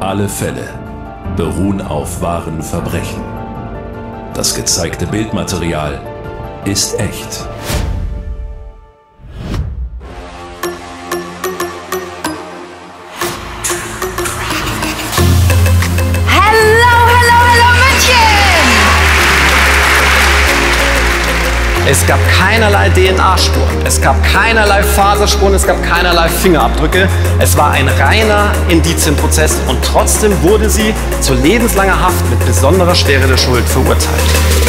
Alle Fälle beruhen auf wahren Verbrechen. Das gezeigte Bildmaterial ist echt. Es gab keinerlei DNA-Spur, es gab keinerlei Faserspuren, es gab keinerlei Fingerabdrücke. Es war ein reiner Indizienprozess und trotzdem wurde sie zu lebenslanger Haft mit besonderer Schwere der Schuld verurteilt.